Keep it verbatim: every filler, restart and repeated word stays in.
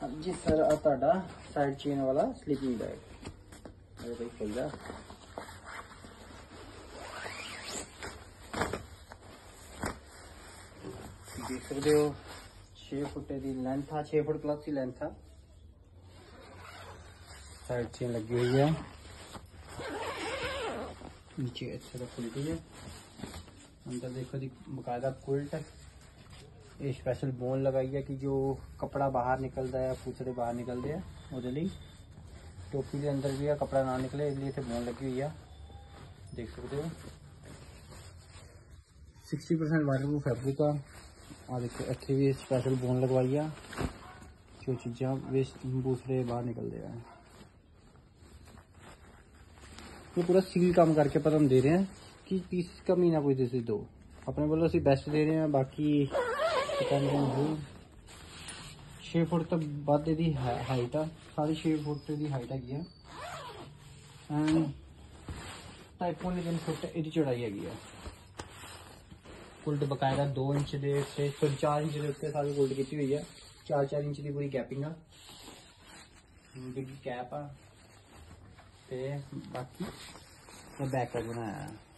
जी sir आ ਤੁਹਾਡਾ side chain वाला स्लीपिंग बैग मेरे भाई खुल जा। देख सकते हो छे फुट की लेंथ था, छे फुट प्लस की लेंथ था। साइड चेन लगी हुई है, नीचे अच्छे से खुलती है। अंदर देखो जी बकायदा कुल्ट, ये स्पेशल बोन लगाई है कि जो कपड़ा बाहर निकलता है, पूछड़े बाहर निकलते हैं ਉਹਦੇ ਲਈ। टोपी के अंदर भी है कपड़ा ना निकले, इसलिए इतने बोन लगी हुई है। देख सकते हो सिक्सटी परसेंट वाटरप्रूफ फैब्रिक का। और देखो इतने भी स्पेशल बोन लगवाई है, जो चीज़ा वेस्ट दूसरे बाहर निकलते हैं। ये पूरा सील काम करके पर हम दे रहे हैं कि पीस कमी ना कोई दे दो, अपने बोलो असं बेस्ट दे रहे हैं। बाकी छे फुट तो बाद दी हाइट है, साढ़े छे फुट की हाइट हैगी है। एंड ढाई पौने तीन फुट इसकी चौड़ाई हैगी है। कुल्ट बकायदा दो इंच दे से तो चार इंच के उत्ते सारी कुल्ट की हुई है। चार चार इंच की पूरी कैपिंग है, बिग कैप है। ते बाकी बैक बनाया है।